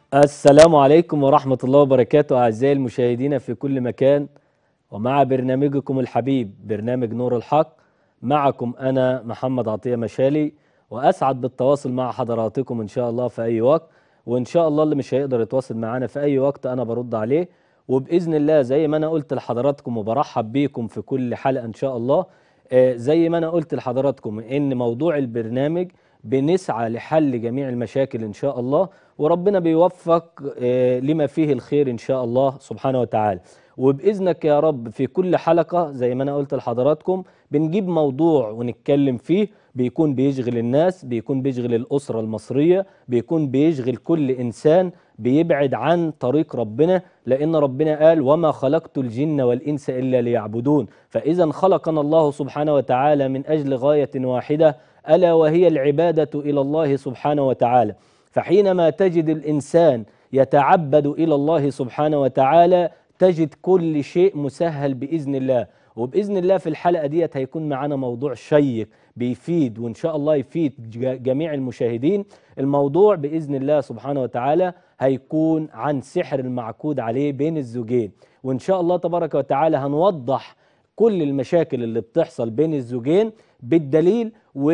السلام عليكم ورحمة الله وبركاته أعزائي المشاهدين في كل مكان، ومع برنامجكم الحبيب برنامج نور الحق. معكم أنا محمد عطية مشالي، وأسعد بالتواصل مع حضراتكم إن شاء الله في أي وقت. وإن شاء الله اللي مش هيقدر يتواصل معنا في أي وقت أنا برد عليه، وبإذن الله زي ما أنا قلت لحضراتكم وبرحب بيكم في كل حلقة إن شاء الله. زي ما أنا قلت لحضراتكم إن موضوع البرنامج بنسعى لحل جميع المشاكل إن شاء الله، وربنا بيوفق لما فيه الخير إن شاء الله سبحانه وتعالى. وبإذنك يا رب في كل حلقة زي ما أنا قلت لحضراتكم بنجيب موضوع ونتكلم فيه، بيكون بيشغل الناس، بيكون بيشغل الأسرة المصرية، بيكون بيشغل كل إنسان بيبعد عن طريق ربنا، لأن ربنا قال وما خلقت الجن والإنس إلا ليعبدون. فإذا خلقنا الله سبحانه وتعالى من أجل غاية واحدة، ألا وهي العبادة إلى الله سبحانه وتعالى. فحينما تجد الإنسان يتعبد إلى الله سبحانه وتعالى تجد كل شيء مسهل بإذن الله. وبإذن الله في الحلقة ديت هيكون معنا موضوع شيق بيفيد، وإن شاء الله يفيد جميع المشاهدين. الموضوع بإذن الله سبحانه وتعالى هيكون عن سحر المعقود عليه بين الزوجين، وإن شاء الله تبارك وتعالى هنوضح كل المشاكل اللي بتحصل بين الزوجين بالدليل.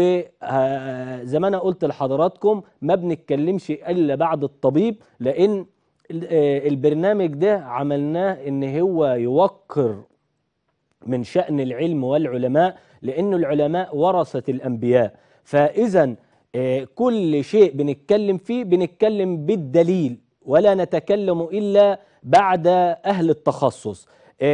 وزي ما انا قلت لحضراتكم ما بنتكلمش الا بعد الطبيب، لان البرنامج ده عملناه ان هو يوقر من شأن العلم والعلماء، لأن العلماء ورثة الأنبياء. فإذا كل شيء بنتكلم فيه بنتكلم بالدليل، ولا نتكلم إلا بعد أهل التخصص.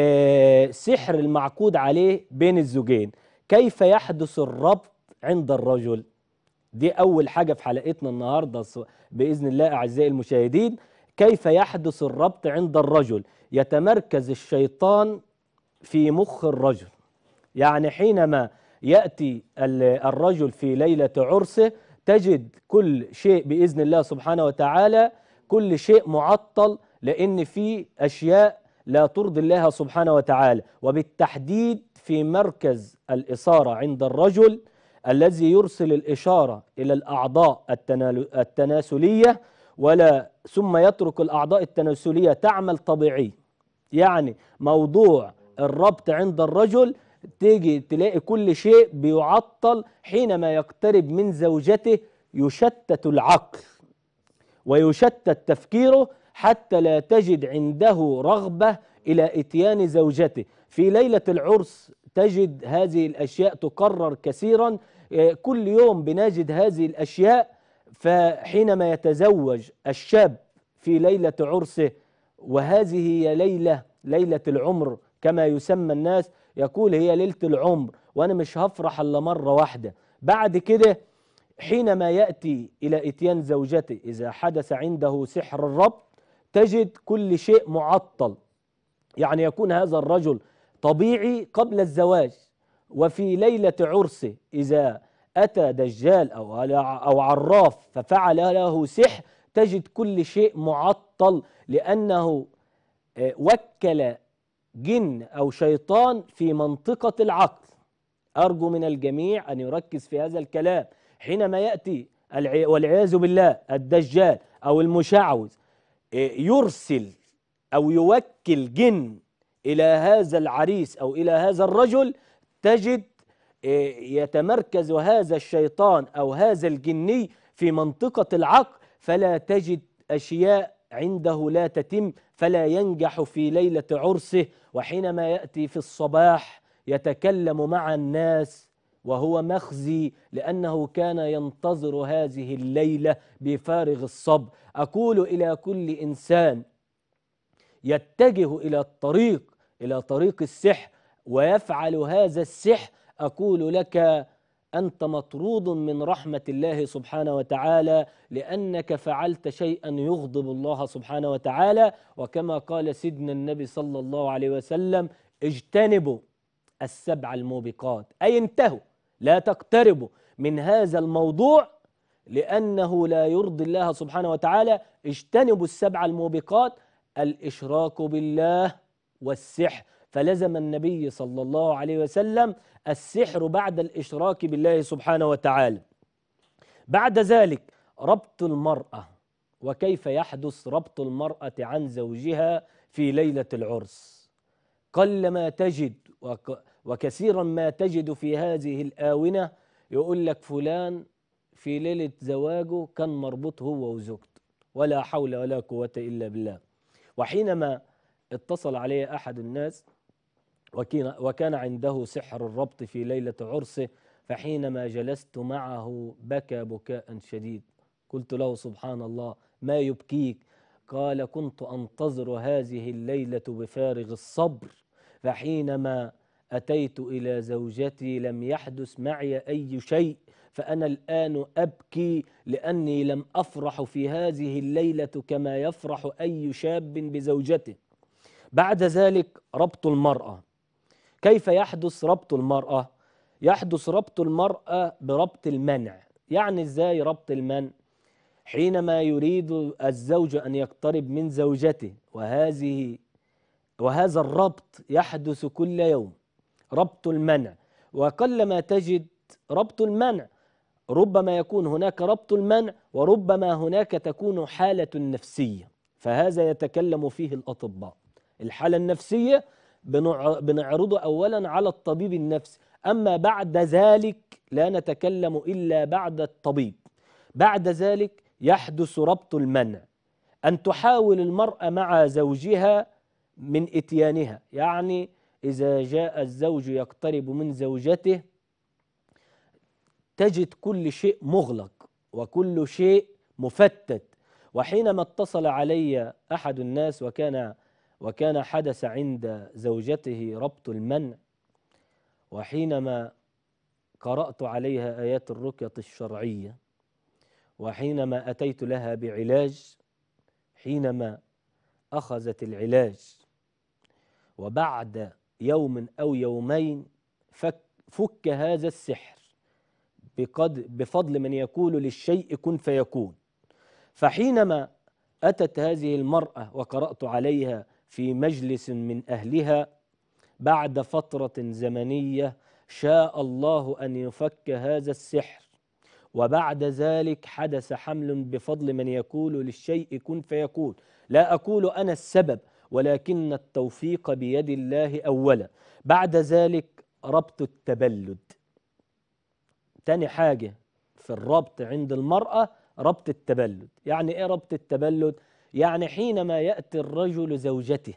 سحر المعقود عليه بين الزوجين، كيف يحدث الربط عند الرجل؟ دي أول حاجة في حلقتنا النهاردة بإذن الله أعزائي المشاهدين. كيف يحدث الربط عند الرجل؟ يتمركز الشيطان في مخ الرجل، يعني حينما يأتي الرجل في ليلة عرسه تجد كل شيء بإذن الله سبحانه وتعالى، كل شيء معطل، لأن في أشياء لا ترضي الله سبحانه وتعالى. وبالتحديد في مركز الإثارة عند الرجل الذي يرسل الإشارة إلى الأعضاء التناسلية، ولا ثم يترك الأعضاء التناسلية تعمل طبيعي. يعني موضوع الربط عند الرجل تيجي تلاقي كل شيء بيعطل، حينما يقترب من زوجته يشتت العقل ويشتت تفكيره حتى لا تجد عنده رغبة إلى إتيان زوجته. في ليلة العرس تجد هذه الأشياء تكرر كثيرا، كل يوم بنجد هذه الأشياء. فحينما يتزوج الشاب في ليلة عرسه، وهذه هي ليلة العمر كما يسمى الناس، يقول هي ليلة العمر وأنا مش هفرح إلا مرة واحدة. بعد كده حينما يأتي إلى إتيان زوجته إذا حدث عنده سحر الربط تجد كل شيء معطل. يعني يكون هذا الرجل طبيعي قبل الزواج، وفي ليلة عرسه إذا أتى دجال أو عراف ففعل له سحر تجد كل شيء معطل، لأنه وكل جن أو شيطان في منطقة العقل. أرجو من الجميع أن يركز في هذا الكلام. حينما يأتي والعياذ بالله الدجال أو المشعوذ يرسل أو يوكل جن إلى هذا العريس أو إلى هذا الرجل، تجد يتمركز هذا الشيطان أو هذا الجني في منطقة العقل، فلا تجد أشياء عنده لا تتم، فلا ينجح في ليلة عرسه. وحينما يأتي في الصباح يتكلم مع الناس وهو مخزي، لأنه كان ينتظر هذه الليلة بفارغ الصبر. أقول إلى كل إنسان يتجه إلى طريق السحر ويفعل هذا السحر، أقول لك أنت مطرود من رحمة الله سبحانه وتعالى، لأنك فعلت شيئا يغضب الله سبحانه وتعالى. وكما قال سيدنا النبي صلى الله عليه وسلم اجتنبوا السبع الموبقات، أي انتهوا، لا تقتربوا من هذا الموضوع لأنه لا يرضي الله سبحانه وتعالى. اجتنبوا السبع الموبقات، الإشراك بالله والسحر، فلزم النبي صلى الله عليه وسلم السحر بعد الإشراك بالله سبحانه وتعالى. بعد ذلك ربط المرأة وكيف يحدث ربط المرأة عن زوجها في ليلة العرس؟ قلما تجد وكثيرا ما تجد في هذه الآونة يقول لك فلان في ليلة زواجه كان مربوط هو وزوجته، ولا حول ولا قوة إلا بالله. وحينما اتصل علي أحد الناس وكان عنده سحر الربط في ليلة عرسه، فحينما جلست معه بكى بكاء شديد. قلت له: سبحان الله، ما يبكيك؟ قال: كنت أنتظر هذه الليلة بفارغ الصبر، فحينما أتيت إلى زوجتي لم يحدث معي أي شيء، فأنا الآن أبكي لأني لم أفرح في هذه الليلة كما يفرح أي شاب بزوجته. بعد ذلك ربط المرأة. كيف يحدث ربط المرأة؟ يحدث ربط المرأة بربط المنع. يعني إزاي ربط المنع؟ حينما يريد الزوج أن يقترب من زوجته، وهذا الربط يحدث كل يوم، ربط المنع. وقلما تجد ربط المنع، ربما يكون هناك ربط المنع وربما هناك تكون حالة نفسية، فهذا يتكلم فيه الأطباء. الحالة النفسية بنعرضه أولا على الطبيب النفسي، أما بعد ذلك لا نتكلم إلا بعد الطبيب. بعد ذلك يحدث ربط المنع، أن تحاول المرأة مع زوجها من إتيانها. يعني إذا جاء الزوج يقترب من زوجته تجد كل شيء مغلق وكل شيء مفتت. وحينما اتصل علي أحد الناس وكان حدث عند زوجته ربط المنع، وحينما قرأت عليها آيات الرقية الشرعية، وحينما أتيت لها بعلاج، حينما أخذت العلاج وبعد يوم أو يومين فك هذا السحر بفضل من يقول للشيء كن فيكون. فحينما أتت هذه المرأة وقرأت عليها في مجلس من أهلها، بعد فترة زمنية شاء الله أن يفك هذا السحر، وبعد ذلك حدث حمل بفضل من يقول للشيء كن فيكون. لا أقول أنا السبب، ولكن التوفيق بيد الله أولا. بعد ذلك ربط التبلد. تاني حاجة في الربط عند المرأة ربط التبلد. يعني إيه ربط التبلد؟ يعني حينما يأتي الرجل زوجته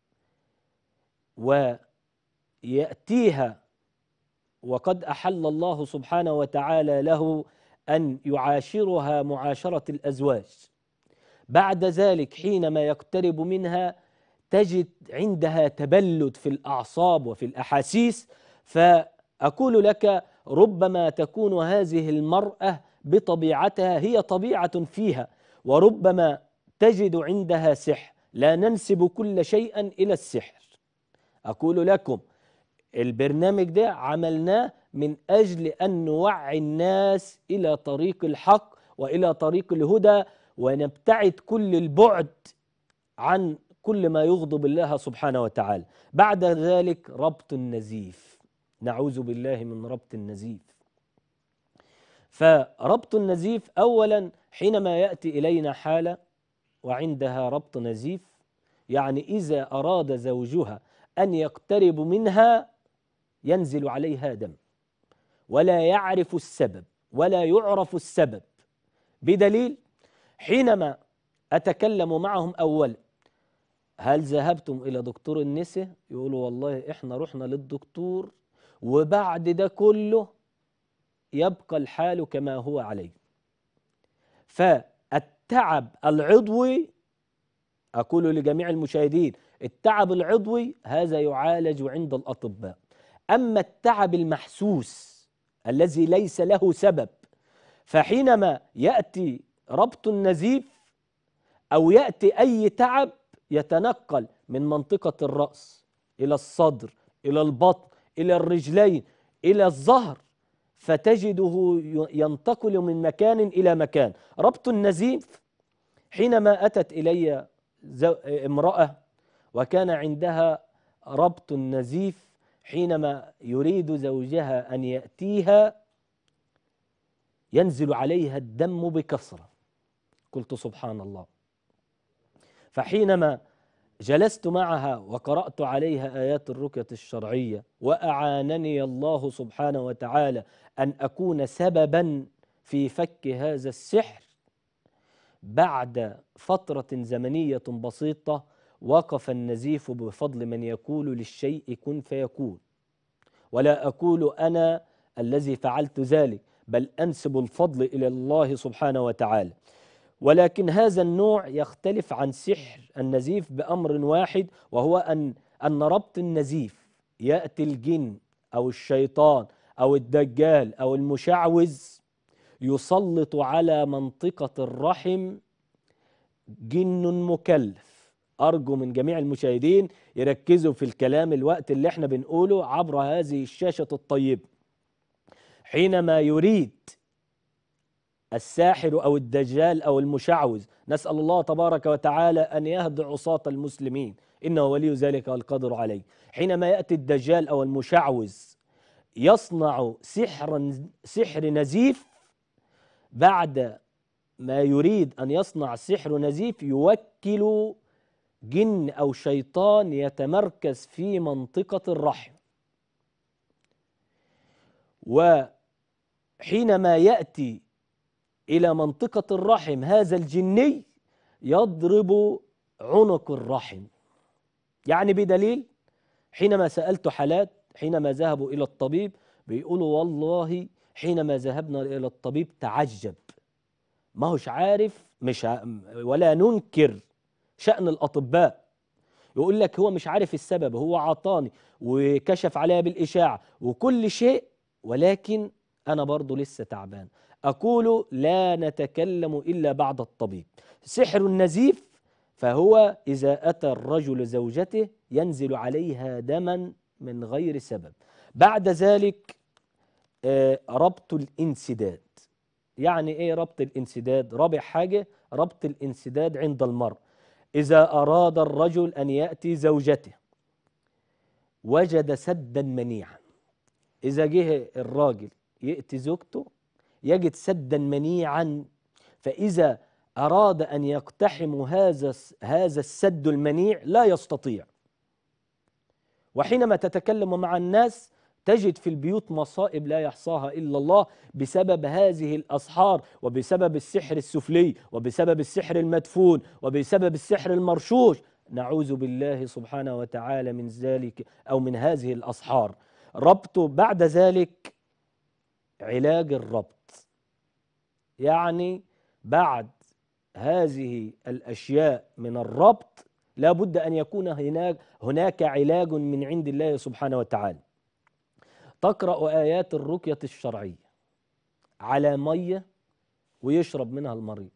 ويأتيها وقد أحل الله سبحانه وتعالى له أن يعاشرها معاشرة الأزواج، بعد ذلك حينما يقترب منها تجد عندها تبلد في الأعصاب وفي الأحاسيس. فأقول لك ربما تكون هذه المرأة بطبيعتها هي طبيعة فيها، وربما تجد عندها سحر. لا ننسب كل شيء إلى السحر. أقول لكم البرنامج ده عملناه من أجل أن نوعي الناس إلى طريق الحق وإلى طريق الهدى، ونبتعد كل البعد عن كل ما يغضب الله سبحانه وتعالى. بعد ذلك ربط النزيف. نعوذ بالله من ربط النزيف. فربط النزيف أولا حينما يأتي إلينا حالة وعندها ربط نزيف، يعني إذا أراد زوجها أن يقترب منها ينزل عليها دم ولا يعرف السبب ولا يعرف السبب، بدليل حينما أتكلم معهم أولا: هل ذهبتم إلى دكتور النساء؟ يقولوا: والله إحنا رحنا للدكتور وبعد ده كله يبقى الحال كما هو عليه. فالتعب العضوي، أقول لجميع المشاهدين، التعب العضوي هذا يعالج عند الأطباء. أما التعب المحسوس الذي ليس له سبب، فحينما يأتي ربط النزيف أو يأتي أي تعب يتنقل من منطقة الرأس إلى الصدر إلى البطن إلى الرجلين إلى الظهر، فتجده ينتقل من مكان إلى مكان. ربط النزيف حينما أتت إلي امرأة وكان عندها ربط النزيف، حينما يريد زوجها أن يأتيها ينزل عليها الدم بكثرة. قلت سبحان الله. فحينما جلست معها وقرأت عليها آيات الرقية الشرعية وأعانني الله سبحانه وتعالى أن أكون سببا في فك هذا السحر، بعد فترة زمنية بسيطة وقف النزيف بفضل من يقول للشيء كن فيكون. ولا أقول أنا الذي فعلت ذلك، بل أنسب الفضل إلى الله سبحانه وتعالى. ولكن هذا النوع يختلف عن سحر النزيف بأمر واحد، وهو أن ربط النزيف يأتي الجن أو الشيطان أو الدجال أو المشعوذ يسلط على منطقة الرحم جن مكلف. أرجو من جميع المشاهدين يركزوا في الكلام الوقت اللي احنا بنقوله عبر هذه الشاشة الطيبة. حينما يريد الساحر أو الدجال أو المشعوذ، نسأل الله تبارك وتعالى أن يهدي عصاة المسلمين، إنه ولي ذلك والقادر عليه. حينما يأتي الدجال أو المشعوذ يصنع سحر نزيف، بعد ما يريد أن يصنع سحر نزيف يوكل جن أو شيطان يتمركز في منطقة الرحم، وحينما يأتي إلى منطقة الرحم هذا الجني يضرب عنق الرحم. يعني بدليل حينما سألت حالات حينما ذهبوا إلى الطبيب بيقولوا والله حينما ذهبنا إلى الطبيب تعجب، ما هوش عارف ولا ننكر شأن الأطباء، يقول لك هو مش عارف السبب، هو عطاني وكشف عليها بالإشاعة وكل شيء، ولكن أنا برضو لسه تعبان. أقول لا نتكلم إلا بعد الطبيب. سحر النزيف فهو إذا أتى الرجل زوجته ينزل عليها دما من غير سبب. بعد ذلك ربط الانسداد. يعني إيه ربط الانسداد؟ رابع حاجة ربط الانسداد عند المرء. إذا أراد الرجل أن يأتي زوجته وجد سدا منيعا، إذا جه الراجل يأتي زوجته يجد سدا منيعا، فإذا أراد أن يقتحم هذا السد المنيع لا يستطيع. وحينما تتكلم مع الناس تجد في البيوت مصائب لا يحصاها إلا الله بسبب هذه الأسحار، وبسبب السحر السفلي، وبسبب السحر المدفون، وبسبب السحر المرشوش. نعوذ بالله سبحانه وتعالى من ذلك أو من هذه الأسحار. ربط بعد ذلك علاج الربط، يعني بعد هذه الأشياء من الربط لا بد أن يكون هناك علاج من عند الله سبحانه وتعالى. تقرأ آيات الرقية الشرعية على مية ويشرب منها المريض.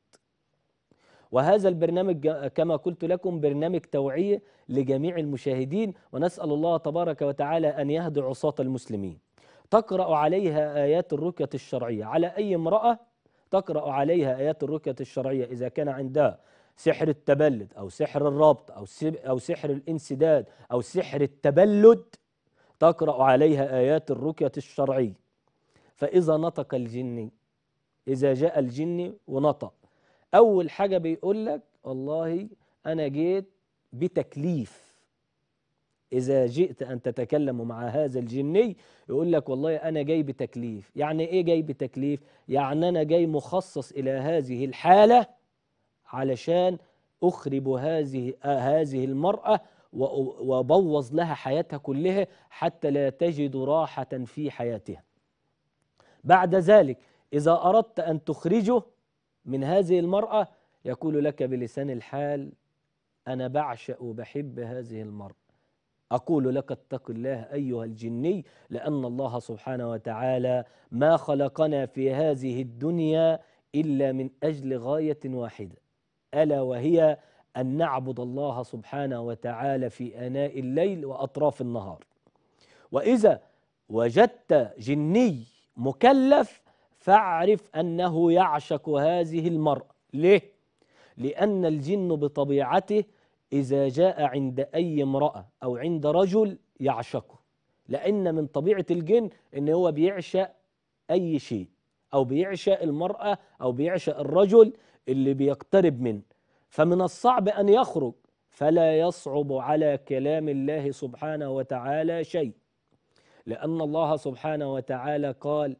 وهذا البرنامج كما قلت لكم برنامج توعية لجميع المشاهدين، ونسأل الله تبارك وتعالى أن يهدي عصاة المسلمين. تقرأ عليها آيات الرقية الشرعية على أي امرأة، تقرأ عليها آيات الرقية الشرعية إذا كان عندها سحر التبلد أو سحر الربط أو سحر الانسداد أو سحر التبلد، تقرأ عليها آيات الرقية الشرعية. فإذا نطق الجن، إذا جاء الجن ونطق، أول حاجة بيقول لك والله أنا جيت بتكليف. إذا جئت أن تتكلم مع هذا الجني يقول لك والله أنا جاي بتكليف. يعني إيه جاي بتكليف؟ يعني أنا جاي مخصص إلى هذه الحالة علشان أخرب هذه المرأة وبوظ لها حياتها كلها حتى لا تجد راحة في حياتها. بعد ذلك إذا أردت أن تخرجه من هذه المرأة يقول لك بلسان الحال أنا بعشق وبحب هذه المرأة. أقول لك اتق الله أيها الجني، لأن الله سبحانه وتعالى ما خلقنا في هذه الدنيا إلا من أجل غاية واحدة، ألا وهي أن نعبد الله سبحانه وتعالى في آناء الليل وأطراف النهار. وإذا وجدت جني مكلف فاعرف أنه يعشق هذه المرأة. ليه؟ لأن الجن بطبيعته إذا جاء عند أي امرأة أو عند رجل يعشقه، لأن من طبيعة الجن إن هو بيعشق أي شيء، أو بيعشق المرأة أو بيعشق الرجل اللي بيقترب منه، فمن الصعب أن يخرج، فلا يصعب على كلام الله سبحانه وتعالى شيء، لأن الله سبحانه وتعالى قال: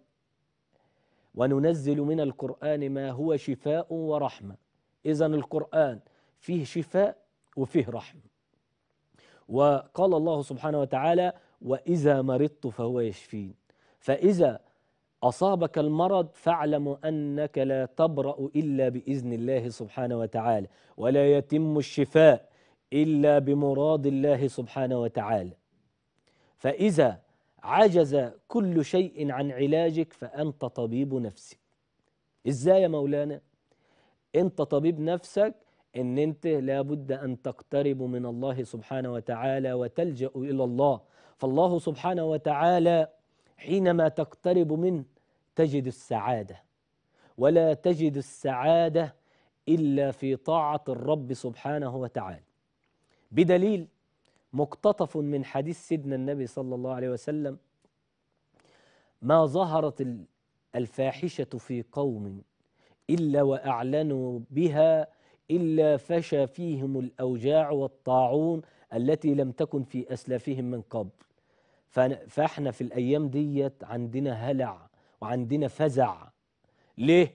وننزل من القرآن ما هو شفاء ورحمة. إذن القرآن فيه شفاء وفيه رحمة. وقال الله سبحانه وتعالى: وإذا مرضت فهو يشفين. فإذا أصابك المرض فاعلم أنك لا تبرأ إلا بإذن الله سبحانه وتعالى، ولا يتم الشفاء إلا بمراد الله سبحانه وتعالى. فإذا عجز كل شيء عن علاجك فأنت طبيب نفسك. إزاي يا مولانا؟ أنت طبيب نفسك، إن أنت لابد أن تقترب من الله سبحانه وتعالى وتلجأ إلى الله. فالله سبحانه وتعالى حينما تقترب منه تجد السعادة، ولا تجد السعادة إلا في طاعة الرب سبحانه وتعالى، بدليل مقتطف من حديث سيدنا النبي صلى الله عليه وسلم: ما ظهرت الفاحشة في قوم إلا وأعلنوا بها إلا فشى فيهم الأوجاع والطاعون التي لم تكن في أسلافهم من قبل. فاحنا في الأيام ديت عندنا هلع وعندنا فزع. ليه؟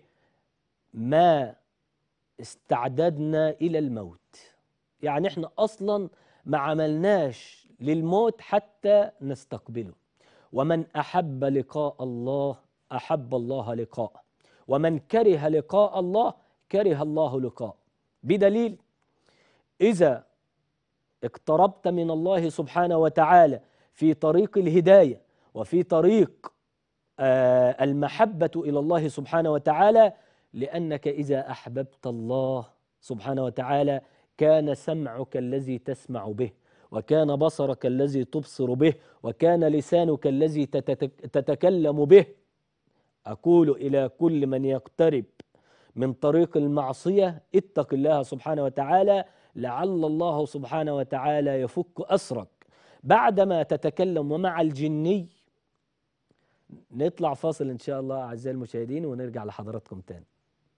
ما استعددنا إلى الموت، يعني احنا أصلا ما عملناش للموت حتى نستقبله. ومن أحب لقاء الله أحب الله لقاءه، ومن كره لقاء الله كره الله لقاءه. بدليل إذا اقتربت من الله سبحانه وتعالى في طريق الهداية وفي طريق المحبة إلى الله سبحانه وتعالى، لأنك إذا أحببت الله سبحانه وتعالى كان سمعك الذي تسمع به، وكان بصرك الذي تبصر به، وكان لسانك الذي تتكلم به. أقول إلى كل من يقترب من طريق المعصية: اتق الله سبحانه وتعالى، لعل الله سبحانه وتعالى يفك أسرك بعدما تتكلم. ومع الجني نطلع فاصل إن شاء الله أعزائي المشاهدين ونرجع لحضراتكم تاني.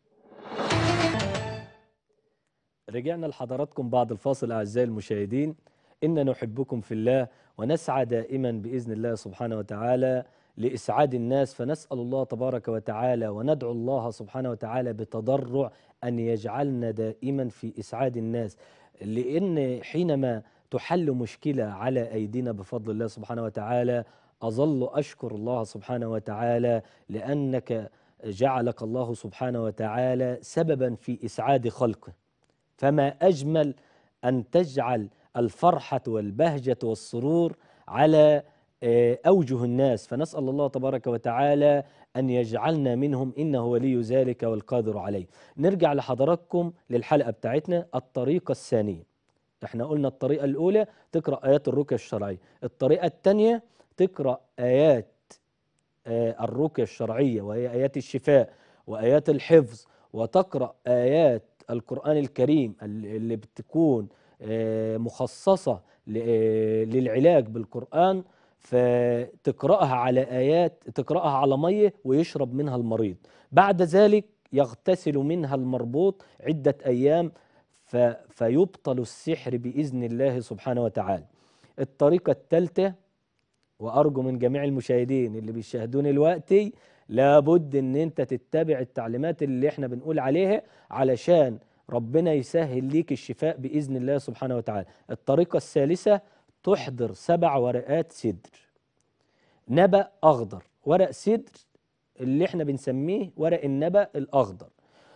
رجعنا لحضراتكم بعد الفاصل أعزائي المشاهدين. إننا نحبكم في الله ونسعى دائما بإذن الله سبحانه وتعالى لإسعاد الناس، فنسأل الله تبارك وتعالى وندعو الله سبحانه وتعالى بتضرع أن يجعلنا دائما في إسعاد الناس، لأن حينما تحل مشكلة على أيدينا بفضل الله سبحانه وتعالى أظل أشكر الله سبحانه وتعالى، لأنك جعلك الله سبحانه وتعالى سببا في إسعاد خلقه. فما أجمل أن تجعل الفرحة والبهجة والسرور على أوجه الناس، فنسأل الله تبارك وتعالى أن يجعلنا منهم، إنه ولي ذلك والقادر عليه. نرجع لحضراتكم للحلقة بتاعتنا. الطريقة الثانية، احنا قلنا الطريقة الأولى تقرأ آيات الرقية الشرعية، الطريقة الثانية تقرأ آيات الرقية الشرعية وهي آيات الشفاء وآيات الحفظ، وتقرأ آيات القرآن الكريم اللي بتكون مخصصة للعلاج بالقرآن، فتقرأها على آيات، تقرأها على مية ويشرب منها المريض. بعد ذلك يغتسل منها المربوط عدة أيام فيبطل السحر بإذن الله سبحانه وتعالى. الطريقة الثالثة، وأرجو من جميع المشاهدين اللي بيشاهدوني دلوقتي لابد ان انت تتبع التعليمات اللي احنا بنقول عليها علشان ربنا يسهل ليك الشفاء بإذن الله سبحانه وتعالى. الطريقة الثالثة تحضر 7 ورقات سدر، نبأ أخضر، ورق سدر اللي احنا بنسميه ورق النبأ الأخضر،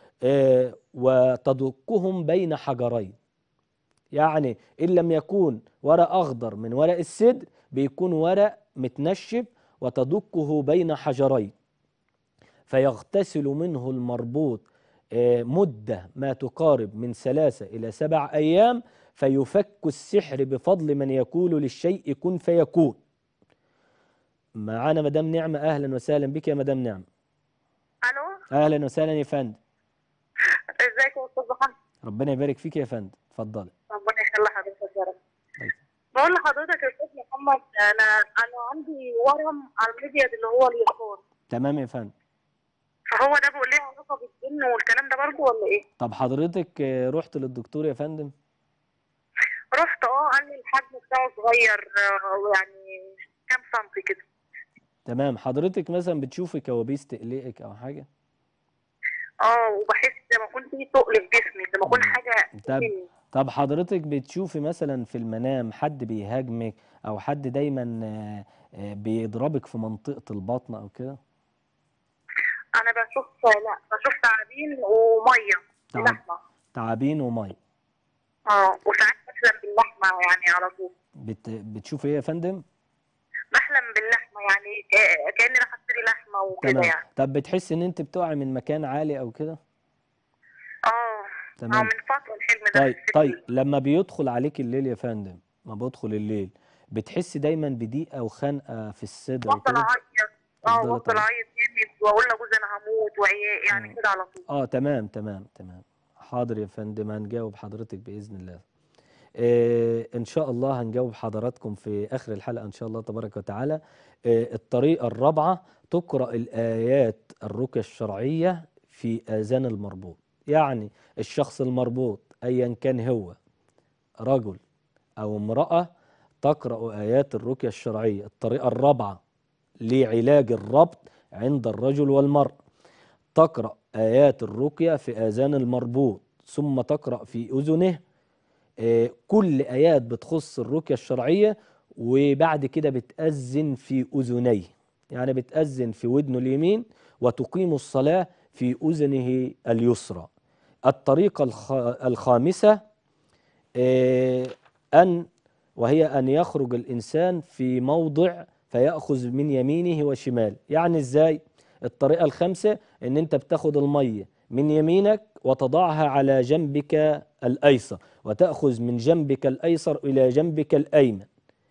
وتدقهم بين حجرين. يعني إن لم يكون ورق أخضر من ورق السدر بيكون ورق متنشف، وتدقه بين حجرين فيغتسل منه المربوط مدة ما تقارب من 3 إلى 7 أيام، فيفك السحر بفضل من يقول للشيء كن فيكون. معانا مدام نعمة، أهلا وسهلا بك يا مدام نعمة. الو، أهلا وسهلا يا فندم. ازيك يا استاذ محمد؟ ربنا يبارك فيك يا فندم، اتفضلي. ربنا يخلي حضرتك يا رب. طيب. بقول لحضرتك يا استاذ محمد، انا عندي ورم على المبيض اللي هو اليسار. تمام يا فندم. فهو ده بيقول لي علاقة بالجن والكلام ده برضه ولا ايه؟ طب حضرتك رحت للدكتور يا فندم؟ رحت، قال لي الحجم بتاعه صغير، يعني كام سنتي كده. تمام. حضرتك مثلا بتشوفي كوابيس تقلقك او حاجه؟ وبحس لما يكون في تقل في جسمي، لما يكون مم. حاجة طب مني. طب حضرتك بتشوفي مثلا في المنام حد بيهاجمك او حد دايما بيضربك في منطقه البطن او كده؟ انا بشوف، لا بشوف تعابين وميه تعب ولحمه. تعابين ومي. وساعات بحلم باللحمه يعني على طول. بتشوفي ايه يا فندم؟ بحلم باللحمه يعني كاني راح اشتري لحمه وكده تمام. يعني. طب بتحس ان انت بتقعي من مكان عالي او كده؟ اه تمام. من فتره الحلم ده طيب لما بيدخل عليك الليل يا فندم، ما بدخل الليل، بتحس دايما بضيقه وخنقه في الصدر بفضل كده؟ اعيط. تفضل بفضل تعيط؟ اعيط جامد واقول لجوزي انا هموت وعيال يعني اه كده على طول. تمام تمام تمام. حاضر يا فندم، هنجاوب حضرتك باذن الله. ان شاء الله هنجاوب حضراتكم في اخر الحلقه ان شاء الله تبارك وتعالى. الطريقه الرابعه، تقرا الايات الرقيه الشرعيه في اذان المربوط. يعني الشخص المربوط ايا كان هو رجل أو امرأة، تقرأ آيات الرقية الشرعية. الطريقة الرابعة لعلاج الربط عند الرجل والمرأة، تقرأ آيات الرقية في آذان المربوط، ثم تقرأ في أذنه كل آيات بتخص الرقية الشرعية، وبعد كده بتأذن في أذنيه. يعني بتأذن في ودنه اليمين وتقيم الصلاة في أذنه اليسرى. الطريقة الخامسة آه، أن وهي أن يخرج الإنسان في موضع فيأخذ من يمينه وشماله. يعني إزاي؟ الطريقة الخامسة إن أنت بتاخد المية من يمينك وتضعها على جنبك الأيسر، وتأخذ من جنبك الأيسر إلى جنبك الأيمن.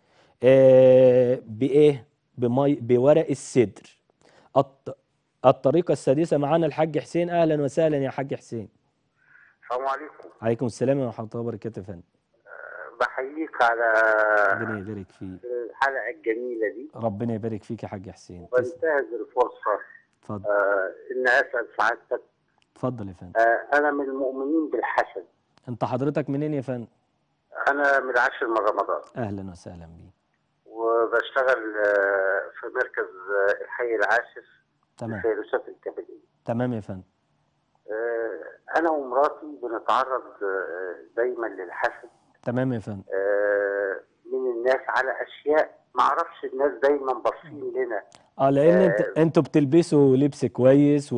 بإيه؟ بورق السدر. الط- الطريقة السادسة معانا الحاج حسين. أهلا وسهلا يا حاج حسين. السلام عليكم. عليكم السلام ورحمة الله وبركاته يا فندم. بحييك على ربنا يبارك فيك. الحلقة الجميلة دي، ربنا يبارك فيك يا حاج حسين. تسلم. وبنتهز الفرصة اتفضل. إن أسأل سعادتك. اتفضل يا فندم. أنا من المؤمنين بالحسد. انت حضرتك منين يا فندم؟ أنا من العاشر من رمضان، اهلا وسهلا بيك. وبشتغل في مركز الحي العاشر تمام للفيروسات الكبدية. تمام يا فندم. أنا ومراتي بنتعرض دايما للحسد تمام يا فندم. من الناس على أشياء معرفش، الناس دايما باصين لنا. لان انتوا بتلبسوا لبس كويس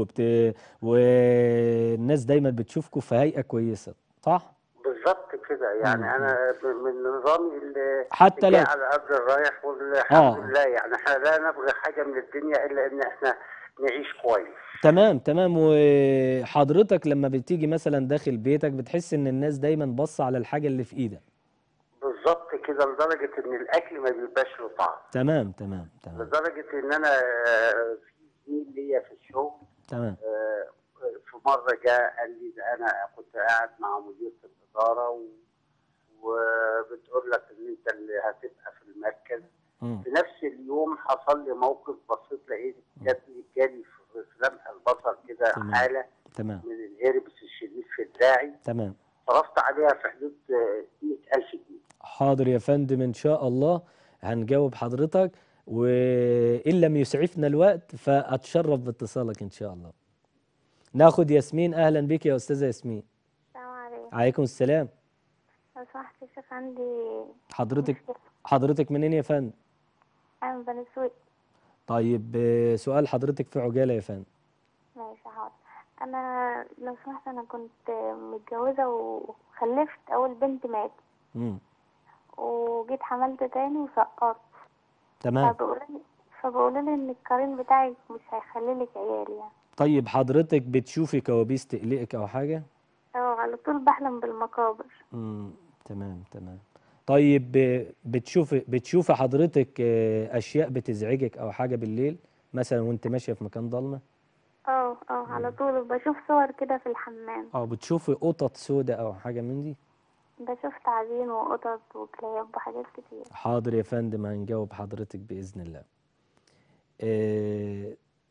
والناس دايما بتشوفكم في هيئة كويسة، صح؟ بالظبط كده. يعني مم. انا من نظامي اللي حتى جاي لو على قدر الرايح، والحمد اه لله. يعني احنا لا نبغي حاجه من الدنيا الا ان احنا نعيش كويس. تمام تمام. وحضرتك لما بتيجي مثلا داخل بيتك بتحس ان الناس دايما باصة على الحاجة اللي في ايدك. بالظبط كده، لدرجه ان الاكل ما بيبقاش له طعم. تمام تمام تمام لدرجه ان انا في زميل ليا في الشغل تمام آه، في مره جاء قال لي ده انا كنت قاعد مع مديره الاداره وبتقول لك ان انت اللي هتبقى في المركز. مم. في نفس اليوم حصل لي موقف بسيط، لقيت جالي في لمح البصر كده تمام حاله تمام من الهربس الشديد في دراعي، تمام. صرفت عليها في حدود 100,000 جنيه. حاضر يا فندم، إن شاء الله هنجاوب حضرتك، وإن لم يسعفنا الوقت فأتشرف باتصالك إن شاء الله. ناخد ياسمين. أهلا بك يا أستاذة ياسمين. السلام عليكم. عليكم السلام. لو سمحت يا شيخ، عندي حضرتك مشكلة. حضرتك منين يا فندم؟ أنا من بني سويف. طيب سؤال حضرتك في عجالة يا فندم. ماشي حاضر. أنا لو سمحت، أنا كنت متجوزة وخلفت، أول بنت مات مم. وجيت حملت تاني وسقطت. تمام. فبقولولي إن القرين بتاعي مش هيخليلك عيال يعني. طيب حضرتك بتشوفي كوابيس تقلقك أو حاجة؟ على طول بحلم بالمقابر. تمام تمام. طيب بتشوفي حضرتك أشياء بتزعجك أو حاجة بالليل مثلا وأنت ماشية في مكان ضلمة؟ على طول بشوف صور كده في الحمام. بتشوفي قطط سوداء أو حاجة من دي؟ بشوف تعابين وقطط وكلاب وحاجات كتير. حاضر يا فندم، هنجاوب حضرتك بإذن الله. آه،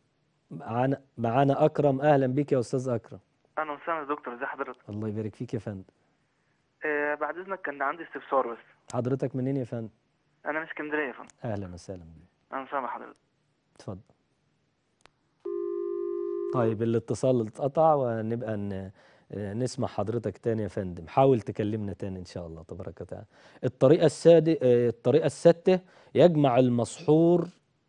معانا اكرم. اهلا بيك يا استاذ اكرم. اهلا وسهلا يا دكتور، ازي حضرتك؟ الله يبارك فيك يا فندم. بعد اذنك كان عندي استفسار بس. حضرتك منين يا فندم؟ انا من اسكندريه يا فندم. اهلا وسهلا بيك. اهلا وسهلا بحضرتك. اتفضل. طيب الاتصال اتقطع، ونبقى نسمع حضرتك تاني يا فندم. حاول تكلمنا تاني ان شاء الله تبارك وتعالى. الطريقة السادسة: يجمع المسحور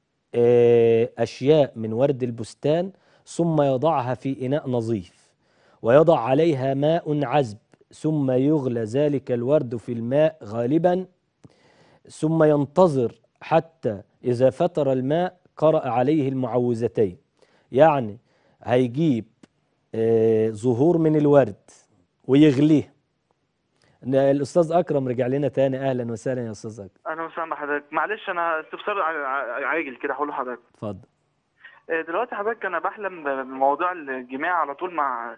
أشياء من ورد البستان، ثم يضعها في إناء نظيف، ويضع عليها ماء عذب، ثم يغلى ذلك الورد في الماء غالبا، ثم ينتظر حتى إذا فتر الماء قرأ عليه المعوذتين. يعني هيجيب زهور من الورد ويغليه. الأستاذ أكرم رجع لنا تاني. أهلا وسهلا يا أستاذ أكرم. اهلا وسهلا بحضرتك. معلش انا استفسار عاجل كده هقوله لحضرتك. اتفضل. دلوقتي حضرتك انا بحلم بموضوع الجماع على طول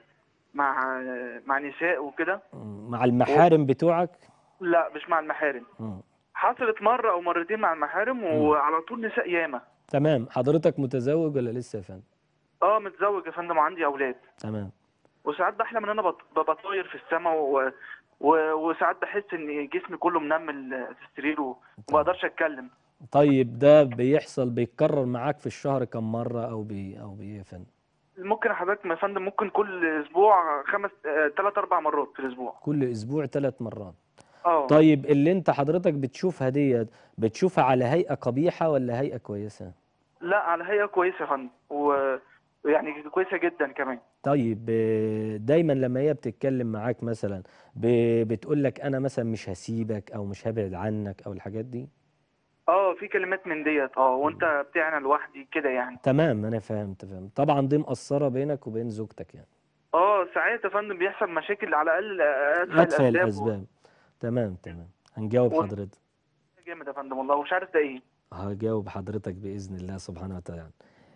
مع نساء وكده. مع المحارم بتوعك؟ لا مش مع المحارم. حصلت مره او مرتين مع المحارم وعلى طول نساء ياما. تمام. حضرتك متزوج ولا لسه يا فندم؟ متزوج يا فندم وعندي اولاد. تمام. وساعات بحلم ان انا بطاير في السماء وساعات بحس ان جسمي كله منمل في السرير وما بقدرش اتكلم. طيب ده بيتكرر معاك في الشهر كم مرة او ايه يا فندم؟ ممكن حضرتك يا فندم ممكن كل اسبوع 3-4 مرات في الاسبوع. كل اسبوع 3 مرات. اه. طيب اللي انت حضرتك بتشوفها ديت، بتشوفها على هيئة قبيحة ولا هيئة كويسة؟ لا على هيئة كويسة يا فندم، ويعني كويسة جدا كمان. طيب دايما لما هي بتتكلم معاك مثلا بتقول لك انا مثلا مش هسيبك او مش هبعد عنك او الحاجات دي؟ في كلمات من ديت وانت بتاعنا لوحدي كده يعني. تمام انا فهمت. طبعا دي مقصرة بينك وبين زوجتك يعني؟ ساعات يا فندم بيحصل مشاكل على الاقل ادفع الاسباب. تمام. هنجاوب حضرتك. جامد يا فندم والله، ومش عارف ده ايه. هجاوب حضرتك باذن الله سبحانه وتعالى.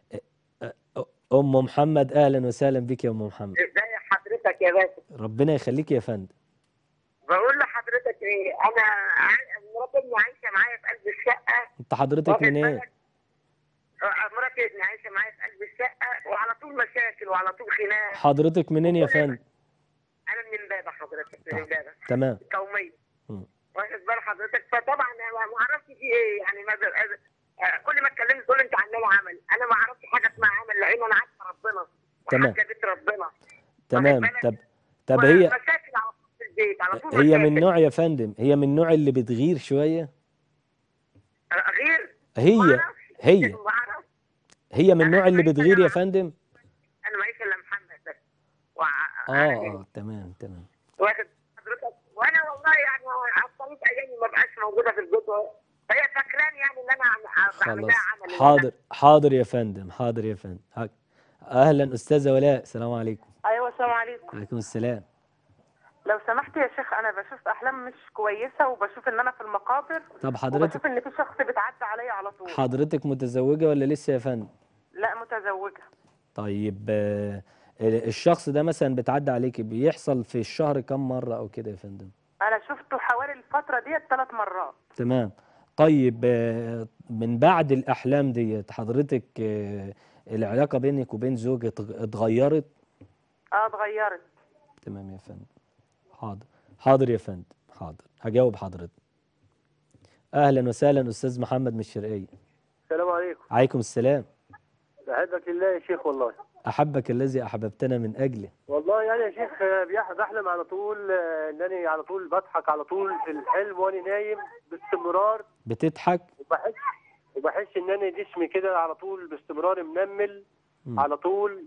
ام محمد، اهلا وسهلا بك يا ام محمد. ازي حضرتك يا باشا؟ ربنا يخليك يا فندم. بقول لحضرتك ايه، انا مرات ابني عايشه معايا في قلب الشقه. انت حضرتك من ايه؟ مرات ابني عايشه معايا في قلب الشقه، وعلى طول مشاكل وعلى طول خناق. حضرتك منين يا فندم؟ انا من امبابه حضرتك، من امبابه. تمام. القوميه. واخد بال حضرتك؟ فطبعا انا ما اعرفش في ايه يعني. كل ما اتكلمت تقول انت عامله عمل، انا ما اعرفش حاجه اسمها عمل، لان انا عارفه ربنا. تمام. وحاجه بيت ربنا. تمام. طب هي مشاكل على طول في البيت، على طول هي مشاكل. من نوع يا فندم، هي من النوع اللي بتغير شويه؟ غير؟ هي من النوع اللي بتغير يا فندم؟ انا معيش الا محمد بس. تمام. واخد حضرتك؟ وانا والله يعني عطلت ايامي ما بقاش موجوده في البيت، هي فاكراني يعني ان انا بعمل لها عمل. حاضر يا فندم. اهلا استاذه ولاء، السلام عليكم. ايوه السلام عليكم. وعليكم السلام. لو سمحت يا شيخ، انا بشوف احلام مش كويسه، وبشوف ان انا في المقابر. طب حضرتك وبشوف ان في شخص بيتعدى عليا على طول. حضرتك متزوجه ولا لسه يا فندم؟ لا متزوجه. طيب الشخص ده مثلا بتعدي عليكي بيحصل في الشهر كم مره او كده يا فندم؟ انا شفته حوالي الفتره ديت 3 مرات. تمام. طيب من بعد الاحلام ديت حضرتك العلاقه بينك وبين زوجك اتغيرت؟ اتغيرت. تمام يا فندم. حاضر يا فندم. هجاوب حضرتك. اهلا وسهلا استاذ محمد من الشرقيه. السلام عليكم. عليكم السلام. بحبك لله يا شيخ والله. احبك الذي احببتنا من اجله. والله يعني يا شيخ بحلم على طول انني على طول بضحك على طول في الحلم وانا نايم باستمرار. بتضحك؟ وبحس ان انا جسمي كده على طول باستمرار منمل على طول.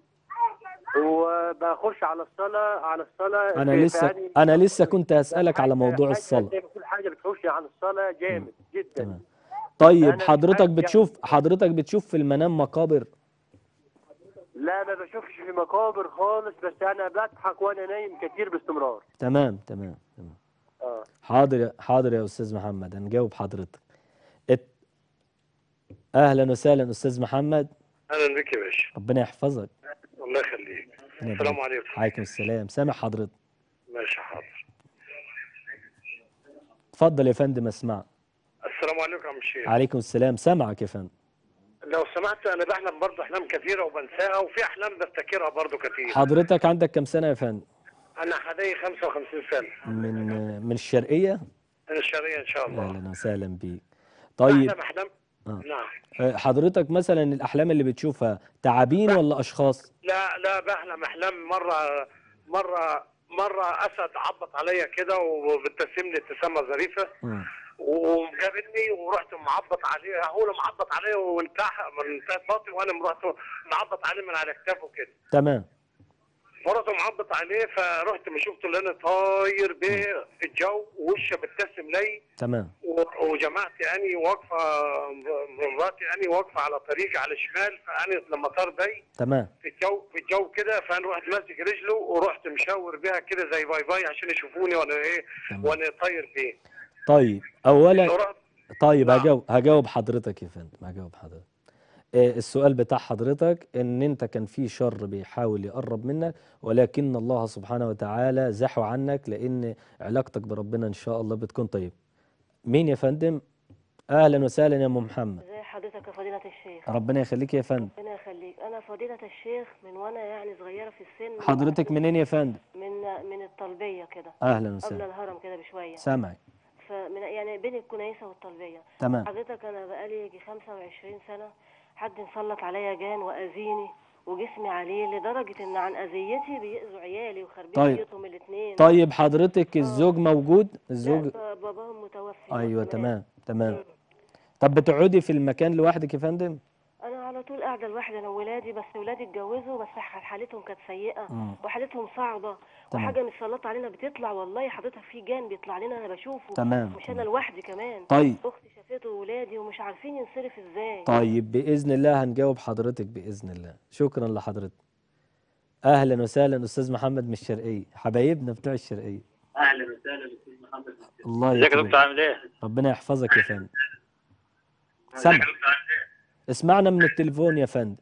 وبخش على الصلاه انا لسه كنت هسألك على موضوع الصلاة. كل حاجه بتخش عن الصلاه جامد جدا. تمام. طيب حضرتك بتشوف في المنام مقابر؟ لا ما بشوفش في مقابر خالص، بس انا بضحك وانا نايم كتير باستمرار. تمام. حاضر يا استاذ محمد، هنجاوب حضرتك. اهلا وسهلا استاذ محمد. اهلا بك يا باشا. ربنا يحفظك. الله يخليك. السلام عليكم. عليكم السلام. سامع حضرتك. ماشي حاضر. اتفضل يا فندم اسمع. السلام عليكم يا عم الشيخ. عليكم السلام. سامعك يا فندم. لو سمحت انا بحلم برضه احلام كثيره وبنساها، وفي احلام بفتكرها برضه كتير. حضرتك عندك كم سنة يا فندم؟ انا حدايا 55 سنه. من الشرقية؟ من الشرقيه ان شاء الله. اهلا وسهلا بيك. طيب بحلم احلام. نعم. حضرتك مثلا الاحلام اللي بتشوفها تعابين ولا اشخاص؟ لا بحلم احلام مره اسد عبط عليا كده وبتبتسم لي ابتسامه ظريفه، وجابتني ورحت معبط عليه، هو اللي معبط عليه من تحت باطي، وانا رحت معبط عليه من على كتافه كده. تمام. فرحت معبط عليه، فرحت ما شفته اللي انا طاير بيه في الجو ووشه بتبتسم لي. تمام. وجماعتي اني واقفه، مراتي اني واقفه على طريق على الشمال، فانا لما طار بي تمام في الجو كده، فانا رحت ماسك رجله ورحت مشاور بيها كده زي باي باي عشان يشوفوني وانا وانا طاير بيه. طيب اولا طيب نعم. هجاوب حضرتك يا فندم، هجاوب حضرتك. السؤال بتاع حضرتك ان انت كان في شر بيحاول يقرب منك، ولكن الله سبحانه وتعالى زحوا عنك، لان علاقتك بربنا ان شاء الله بتكون طيب. مين يا فندم؟ اهلا وسهلا يا ام محمد. ازي حضرتك يا فضيلة الشيخ؟ ربنا يخليك يا فندم. ربنا يخليك. انا فضيلة الشيخ من وانا يعني صغيرة في السن. حضرتك منين يا فندم؟ من الطلبية كده. اهلا وسهلا. قبل الهرم كده بشوية. سامعك. فمن يعني بين الكنيسة والطلبية. تمام. حضرتك انا بقالي يجي 25 سنة حد مسلط عليا جان واذيني وجسمي عليه، لدرجة ان عن اذيتي بيأذوا عيالي وخربين بيوتهم الاثنين. طيب حضرتك الزوج موجود؟ الزوج لا باباهم متوفي. ايوه تمام تمام. طب بتقعدي في المكان لوحدك يا فندم؟ انا على طول قاعده لوحدي انا وولادي، بس ولادي اتجوزوا بس حالتهم كانت سيئه وحالتهم صعبه وحاجه متسلطه علينا بتطلع، والله حضرتك في جان بيطلع لنا انا بشوفه. تمام. مش انا لوحدي كمان. طيب اختي شافته وولادي ومش عارفين ينصرف ازاي. طيب باذن الله هنجاوب حضرتك باذن الله. شكرا لحضرتك. اهلا وسهلا استاذ محمد من الشرقيه، حبايبنا بتوع الشرقيه. اهلا وسهلا استاذ محمد من الشرقيه. الله ازيك يا دكتور، عامل ايه؟ ربنا يحفظك يا فندم. سامع. اسمعنا من التليفون يا فندم.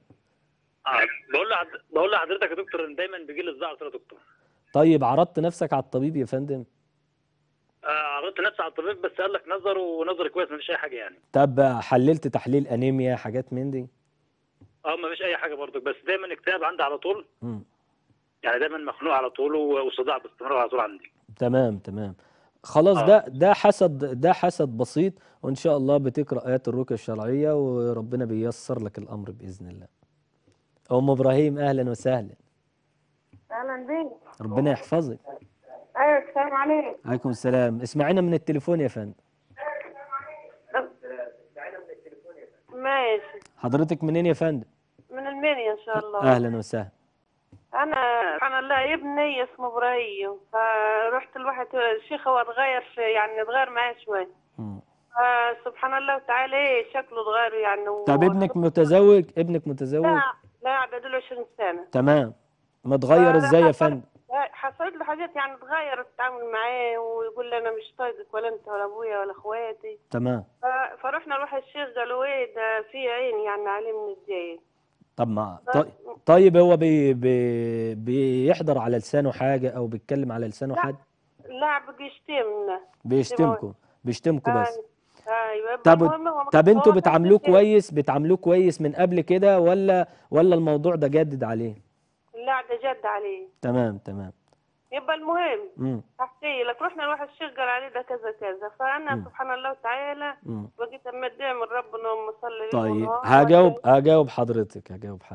بقول لحضرتك يا دكتور ان دايما بيجي لي صداع. قلت له يا دكتور طيب عرضت نفسك على الطبيب يا فندم؟ عرضت نفسي على الطبيب بس قال لك نظر ونظر كويس، مفيش اي حاجه يعني. طب حللت تحليل انيميا حاجات من دي؟ مفيش اي حاجه برضك، بس دايما اكتئاب عندي على طول. يعني دايما مخنوق على طول وصداع باستمرار على طول عندي. تمام تمام. خلاص ده حسد بسيط، وان شاء الله بتقرا ايات الرقيه الشرعيه وربنا بييسر لك الامر باذن الله. ام ابراهيم اهلا وسهلا. اهلا بيك. ربنا يحفظك. ايوه السلام عليكم. عليكم السلام. اسمعينا من التليفون يا فندم. ماشي. حضرتك منين يا فندم؟ من المنيا ان شاء الله. اهلا وسهلا. انا الله ابني اسمه ابراهيم، فرحت لواحد الشيخ، هو اتغير اتغير معايا شويه. سبحان الله وتعالى شكله اتغير يعني. طب ابنك متزوج؟ ابنك متزوج؟ لا ده له 20 سنه. تمام. متغير ازاي يا فندم؟ حصلت له حاجات يعني اتغير التعامل معاه، ويقول لي انا مش طايقك ولا انت ولا ابويا ولا اخواتي. تمام. فرحنا لواحد الشيخ قالوا ده في عين يعني عليه من الدين. طب ما طيب هو بيحضر على لسانه حاجه او بيتكلم على لسانه حد؟ لا بيشتمنا. بيشتمكوا بس. ايوه. طب انتوا بتعاملوه كويس من قبل كده ولا الموضوع ده جدد عليه؟ لا ده جد عليه. تمام. يبقى المهم احكي لك، رحنا لواحد الشيخ قال عليه ده كذا كذا، فانا سبحان الله تعالى بقيت اما ادعي من ربنا ومصلي. طيب هجاوب حضرتك.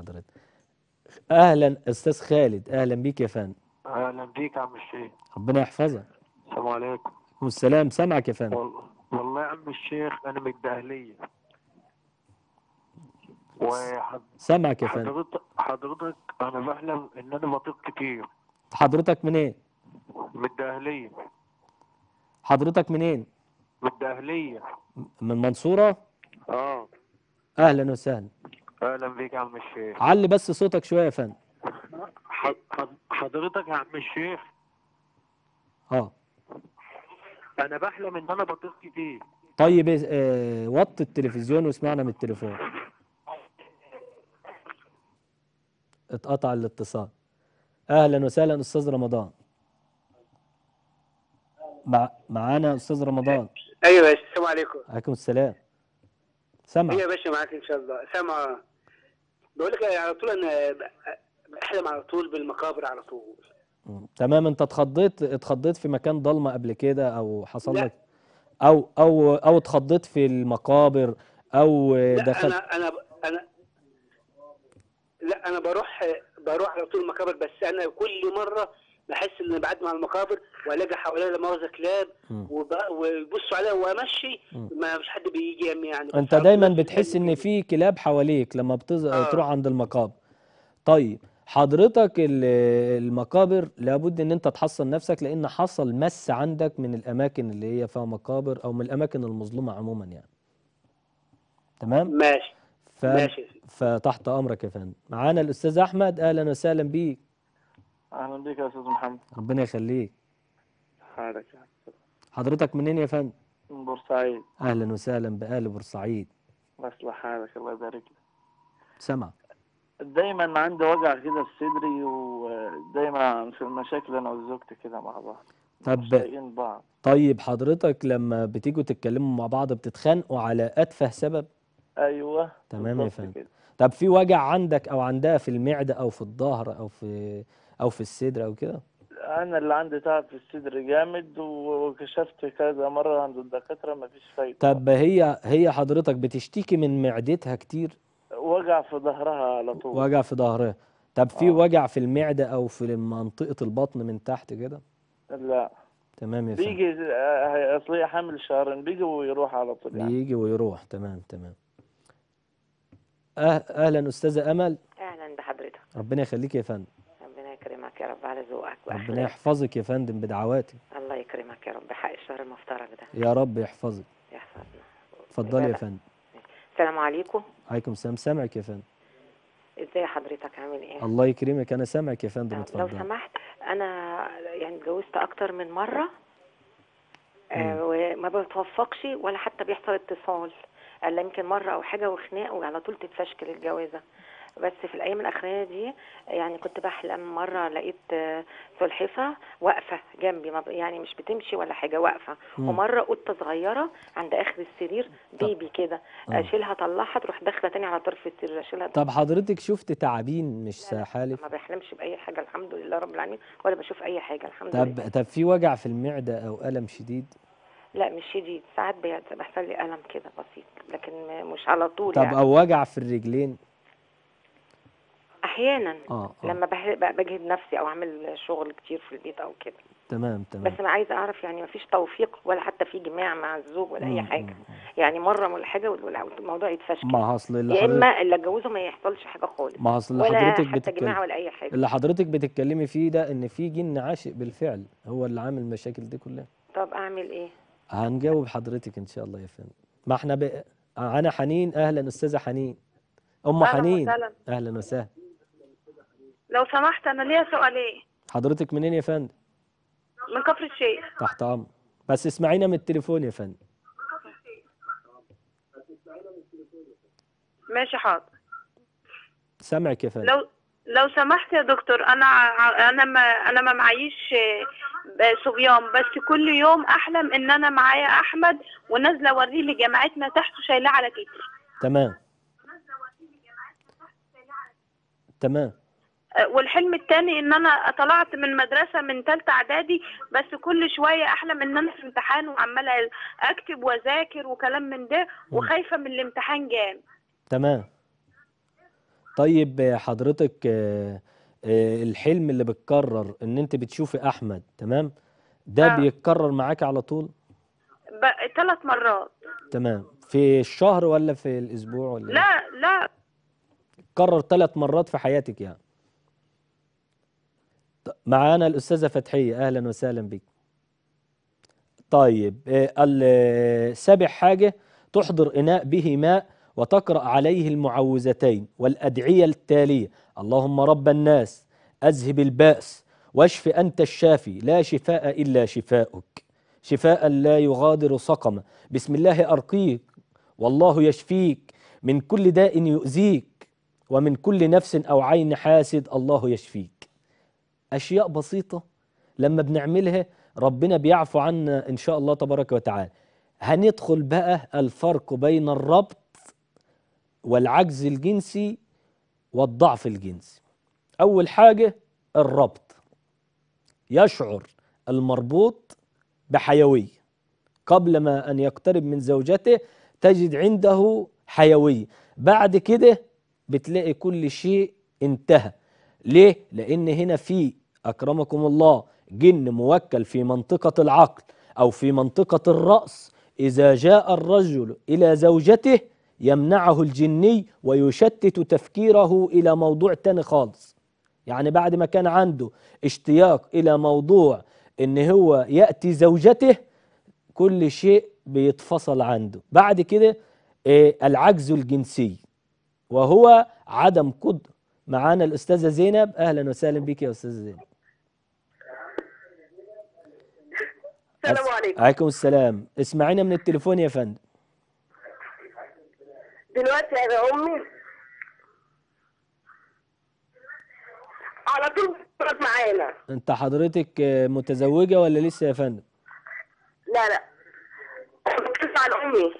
اهلا استاذ خالد، اهلا بيك يا فندم. اهلا بيك يا عم الشيخ. ربنا يحفظك. السلام عليكم. والسلام. سامعك يا فندم. والله يا عم الشيخ انا من الدهليه. سامعك يا فندم. حضرتك انا بحلم ان انا بطير كتير. حضرتك منين؟ من الدهليه. حضرتك منين؟ من الدهليه. من المنصوره؟ اهلا وسهلا. اهلا بيك يا عم الشيخ. علي بس صوتك شويه يا فندم. حضرتك يا عم الشيخ انا بحلم ان انا بطير كتير. طيب وطي التلفزيون واسمعنا من التليفون. اتقطع الاتصال. اهلا وسهلا استاذ رمضان. معانا استاذ رمضان. ايوه السلام عليكم. عليكم السلام. سامع. هي يا باشا معاك ان شاء الله. سامع. بقول لك على طول انا بحلم على طول بالمقابر على طول. تمام. انت اتخضيت في مكان ضلمه قبل كده، او حصل لا. لك او اتخضيت في المقابر، او لا دخلت؟ انا بروح على طول المقابر، بس انا كل مره بحس ان بعدي على المقابر والاقي حواليا لا مؤاخذه كلاب ويبصوا عليا وامشي ما فيش حد بيجي يعني. انت دايما بتحس ان في كلاب حواليك لما تروح عند المقابر. طيب حضرتك المقابر لابد ان انت تحصن نفسك، لان حصل مس عندك من الاماكن اللي هي فيها مقابر او من الاماكن المظلومه عموما يعني. تمام. ماشي. ماشي. فتحت امرك يا فندم. معانا الاستاذ احمد، اهلا وسهلا بيك. اهلا بيك يا استاذ محمد. ربنا يخليك. حالك. حضرتك منين يا فندم؟ من بورسعيد. اهلا وسهلا بآل بورسعيد. اصلح حالك الله يبارك لك. سمع. دايما عندي وجع كده في صدري، ودايما في المشاكل انا وزوجتي كده مع بعض. مش طايقين بعض. طيب حضرتك لما بتيجوا تتكلموا مع بعض بتتخانقوا على اتفه سبب؟ ايوه تمام يا فندم. طب في وجع عندك او عندها في المعده او في الظهر او في الصدر او كده؟ انا اللي عندي تعب في الصدر جامد، وكشفت كذا مره عند الدكاتره مفيش فايده. طب هي حضرتك بتشتكي من معدتها كتير؟ وجع في ظهرها على طول. وجع في ظهرها. طب في وجع في المعده او في منطقه البطن من تحت كده؟ لا. تمام يا فندم. بيجي اصل هي حامل شهرين، بيجي ويروح على طول يعني. بيجي ويروح. تمام. اهلا استاذه امل. اهلا بحضرتك. ربنا يخليك يا فندم. ربنا يكرمك يا رب على ذوقك واخلاقك. ربنا يحفظك يا فندم بدعواتي. الله يكرمك يا رب، حق الشهر المفترج ده. يا رب يحفظك. يحفظنا. اتفضلي يا فندم. السلام عليكم. عليكم السلام. سامعك يا فندم. ازاي حضرتك عامل ايه؟ الله يكرمك. انا سامعك يا فندم. اتفضل. لو سمحت، انا يعني اتجوزت اكتر من مره وما بتوفقش ولا حتى بيحصل اتصال، الا يمكن مره او حاجه وخناق وعلى طول تتفشكل الجوازه. بس في الايام الاخرانيه دي يعني كنت بحلم مره لقيت سلحفه واقفه جنبي، يعني مش بتمشي ولا حاجه، واقفه. ومره قطه صغيره عند اخر السرير بيبي كده، اشيلها اطلعها تروح داخله تاني على طرف السرير، اشيلها. طب حضرتك شفت تعابين مش سحالف؟ ما بحلمش باي حاجه الحمد لله رب العالمين، ولا بشوف اي حاجه الحمد لله. طب في وجع في المعده او الم شديد؟ لا مش شديد، ساعات بيحصل لي الم كده بسيط لكن مش على طول. طب يعني او وجع في الرجلين؟ احيانا لما بجهد نفسي او اعمل شغل كتير في البيت او كده. تمام. بس انا عايزه اعرف يعني مفيش توفيق ولا حتى في جماع مع الزوج ولا اي حاجه؟ يعني مره ولا حاجه والموضوع يتفشكل. ما اصل يا اما اللي اتجوزه ما يحصلش حاجه خالص. ما اصل اللي ولا حضرتك حتى جماع ولا اي حاجه. اللي حضرتك بتتكلمي فيه ده ان في جن عاشق بالفعل هو اللي عامل المشاكل دي كلها. طب اعمل ايه؟ هنجاوب حضرتك ان شاء الله يا فندم. ما احنا انا حنين. اهلا استاذه حنين. حنين. اهلا وسهلا. لو سمحت انا ليا سؤالين. حضرتك منين يا فندم؟ من كفر الشيخ. تحت امر. بس اسمعينا من التليفون يا فندم. ماشي حاضر. سامعك يا فندم. لو سمحت يا دكتور، انا ما معيش صبيان، بس كل يوم احلم ان انا معايا احمد ونازله اوريه لجامعتنا تحت وشايلاه على كتفي. تمام. والحلم الثاني ان انا طلعت من مدرسه من ثالثه اعدادي، بس كل شويه احلم ان انا في امتحان وعماله اكتب واذاكر وكلام من ده وخايفه من الامتحان جام. تمام. طيب حضرتك الحلم اللي بتكرر ان انت بتشوفي احمد، تمام، ده بيتكرر معاك على طول؟ 3 مرات. تمام. في الشهر ولا في الاسبوع ولا؟ لا اتكرر 3 مرات في حياتك يعني. معانا الاستاذه فتحيه، اهلا وسهلا بك. طيب السابع حاجه تحضر اناء به ماء وتقرأ عليه المعوذتين والأدعية التالية: اللهم رب الناس أذهب البأس واشف أنت الشافي لا شفاء إلا شفاؤك، شفاء لا يغادر سقما، بسم الله أرقيك والله يشفيك من كل داء يؤذيك ومن كل نفس أو عين حاسد الله يشفيك. أشياء بسيطة لما بنعملها ربنا بيعفو عنا إن شاء الله تبارك وتعالى. هندخل بقى الفرق بين الربط والعجز الجنسي والضعف الجنسي. أول حاجة الربط، يشعر المربوط بحيوية قبل ما أن يقترب من زوجته، تجد عنده حيوية، بعد كده بتلاقي كل شيء انتهى. ليه؟ لأن هنا في أكرمكم الله جن موكل في منطقة العقل أو في منطقة الرأس، إذا جاء الرجل إلى زوجته يمنعه الجني ويشتت تفكيره إلى موضوع تاني خالص. يعني بعد ما كان عنده اشتياق إلى موضوع إن هو يأتي زوجته، كل شيء بيتفصل عنده. بعد كده العجز الجنسي وهو عدم قدرة. معانا الأستاذة زينب، أهلا وسهلا بك يا أستاذة زينب. السلام عليكم. عليكم السلام. اسمعينا من التليفون يا فندم. دلوقتي يا امي على طول بتقعد معانا. انت حضرتك متزوجة ولا لسه يا فندم؟ لا بتسمع لامي.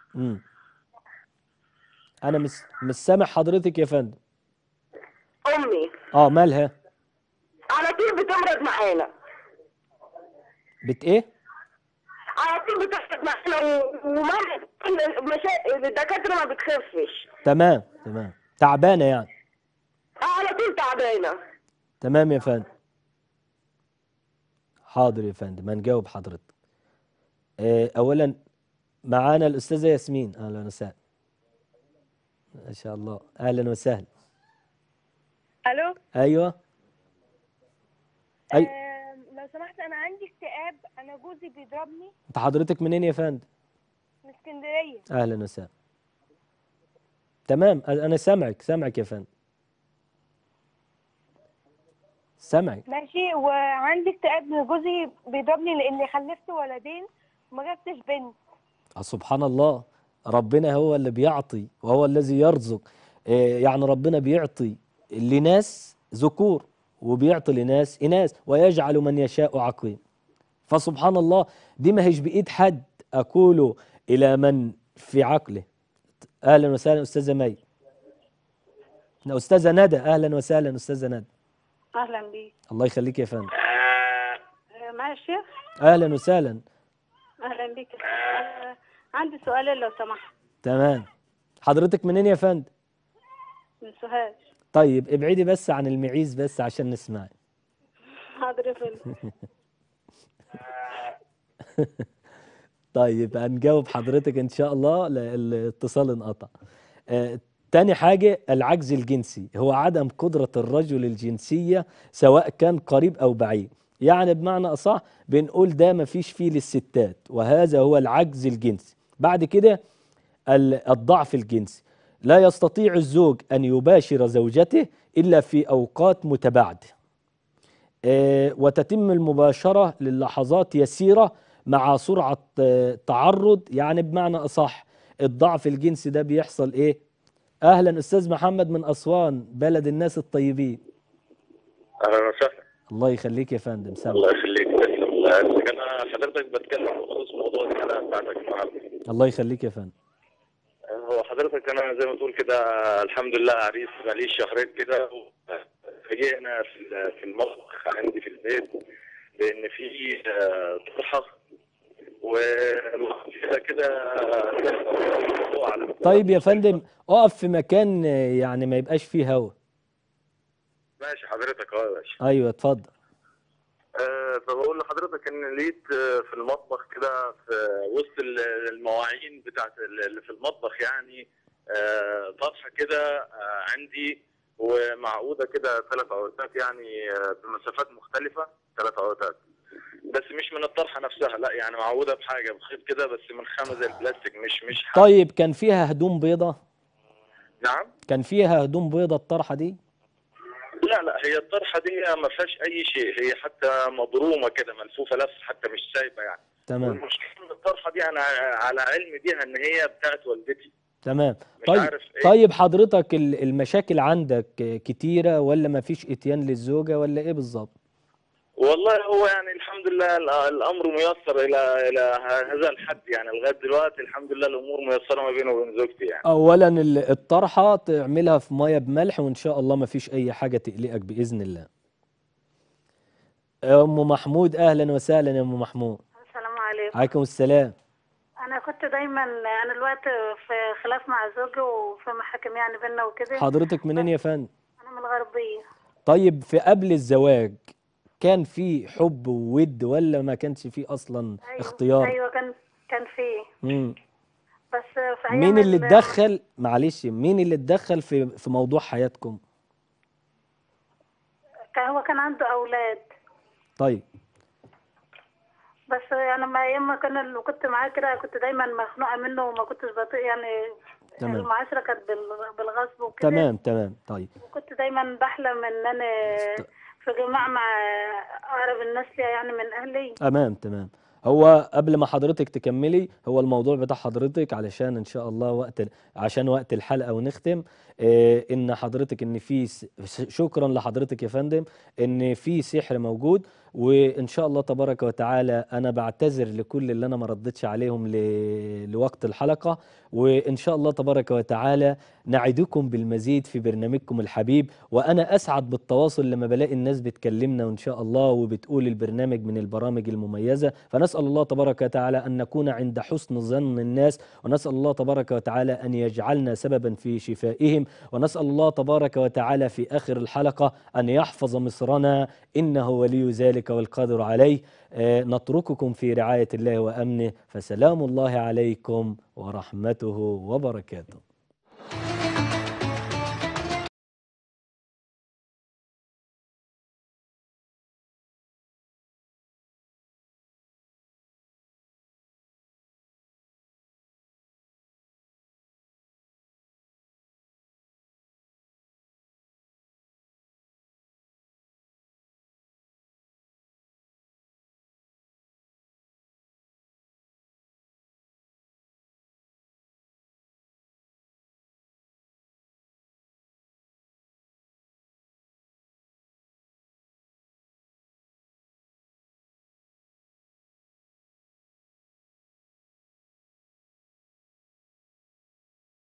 انا مش سامع حضرتك يا فندم. امي مالها؟ على طول بتمرض معانا. ايه؟ على طول بتحصل معانا ومرض الدكاترة ما بتخفش. تمام تعبانة يعني. على طول تعبانة. تمام يا فندم. حاضر يا فندم، هنجاوب حضرتك. اولا معانا الاستاذة ياسمين، اهلا وسهلا. ما شاء الله، اهلا وسهلا. الو. ايوه. لو سمحت انا عندي اكتئاب، انا جوزي بيضربني. انت حضرتك منين يا فندم؟ من اسكندريه. اهلا وسهلا. تمام، انا سامعك يا فندم. سامعك. ماشي. وعندي اكتئاب، جوزي بيضربني لاني خلفت ولدين وما جبتش بنت. سبحان الله، ربنا هو اللي بيعطي وهو الذي يرزق. يعني ربنا بيعطي لناس ذكور وبيعطي لناس إناث، ويجعل من يشاء عقيم. فسبحان الله، دي ما هيش بإيد حد أقول إلى من في عقله. أهلا وسهلا أستاذة مي. أستاذة ندى، أهلا وسهلا أستاذة ندى. أهلا بيك. الله يخليك يا فندم. معايا الشيخ. أهلا وسهلا. أهلا بيك. عندي سؤالين لو سمحت. تمام. حضرتك منين يا فندم؟ من سوهاج. طيب ابعدي بس عن المعيز بس عشان نسمع. حاضر يا فندم. طيب هنجاوب حضرتك ان شاء الله، الاتصال انقطع. تاني حاجة العجز الجنسي، هو عدم قدرة الرجل الجنسية سواء كان قريب او بعيد. يعني بمعنى اصح بنقول ده مفيش فيه للستات، وهذا هو العجز الجنسي. بعد كده الضعف الجنسي، لا يستطيع الزوج أن يباشر زوجته إلا في أوقات متباعدة، وتتم المباشرة للحظات يسيرة مع سرعة تعرض. يعني بمعنى أصح الضعف الجنسي ده بيحصل إيه؟ أهلا أستاذ محمد من أسوان، بلد الناس الطيبين. أهلا وسهلا. الله يخليك يا فندم. سلام. الله يخليك. أنا حضرتك بتكلم بخصوص موضوع الحلقة بتاعتك النهارده. الله يخليك يا فندم. هو حضرتك انا زي ما تقول كده الحمد لله عريس بقالي شهرين كده، فجئنا في المطبخ عندي في البيت لان في طرحه وكده كده. طيب يا فندم اقف في مكان يعني ما يبقاش فيه هوا. ماشي حضرتك. يا باشا. ايوه اتفضل. فبقول لحضرتك ان لقيت في المطبخ كده في وسط المواعين بتاعت اللي في المطبخ يعني طرحه كده عندي، ومعقوده كده 3 عقدات يعني بمسافات مختلفه، 3 عقدات بس مش من الطرحه نفسها، لا يعني معقوده بحاجه بخيط كده بس من خامه زي البلاستيك مش حاجة. طيب كان فيها هدوم بيضه؟ نعم. كان فيها هدوم بيضه الطرحه دي؟ لا هي الطرحه دي ما فيهاش اي شيء، هي حتى مضرومه كده ملفوفه لف حتى مش سايبه يعني. تمام. والمشكله ان الطرحه دي انا على علم بيها ان هي بتاعت والدتي. تمام. مش عارف إيه. طيب حضرتك المشاكل عندك كتيره ولا ما فيش اتيان للزوجه ولا ايه بالظبط؟ والله هو يعني الحمد لله الامر ميسر الى هذا الحد، يعني لغايه دلوقتي الحمد لله الامور ميسره ما بينه وبين زوجتي يعني. اولا الطرحه تعملها في ميه بملح وان شاء الله ما فيش اي حاجه تقلقك باذن الله. ام محمود اهلا وسهلا يا ام محمود. السلام عليكم. عليكم السلام. انا كنت دايما انا الوقت في خلاف مع زوجي وفي محاكم يعني بينا وكده. حضرتك منين يا فندم؟ انا من الغربيه. طيب في قبل الزواج كان في حب وود ولا ما كانش في اصلا اختيار؟ ايوه كان في. بس في ايام مين اللي اتدخل؟ معلش مين اللي اتدخل في موضوع حياتكم؟ هو كان عنده اولاد. طيب بس انا ما ايام ما كنت معاه كده كنت دايما مخنوقه منه وما كنتش بطيء يعني. تمام. المعاشره كانت بالغصب وكده. تمام طيب. وكنت دايما بحلم ان انا في جماعه مع اقرب الناس ليا يعني من اهلي. تمام. هو قبل ما حضرتك تكملي، هو الموضوع بتاع حضرتك علشان ان شاء الله عشان وقت الحلقه ونختم، ان حضرتك ان في شكرا لحضرتك يا فندم ان في سحر موجود، وان شاء الله تبارك وتعالى انا بعتذر لكل اللي انا ما ردتش عليهم لوقت الحلقه، وان شاء الله تبارك وتعالى نعدكم بالمزيد في برنامجكم الحبيب. وانا اسعد بالتواصل لما بلاقي الناس بتكلمنا وان شاء الله وبتقول البرنامج من البرامج المميزه، فنسال الله تبارك وتعالى ان نكون عند حسن ظن الناس، ونسال الله تبارك وتعالى ان يجعلنا سببا في شفائهم، ونسال الله تبارك وتعالى في اخر الحلقه ان يحفظ مصرنا انه ولي ذلك والقادر عليه. نترككم في رعايه الله وامنه، فسلام الله عليكم ورحمته وبركاته.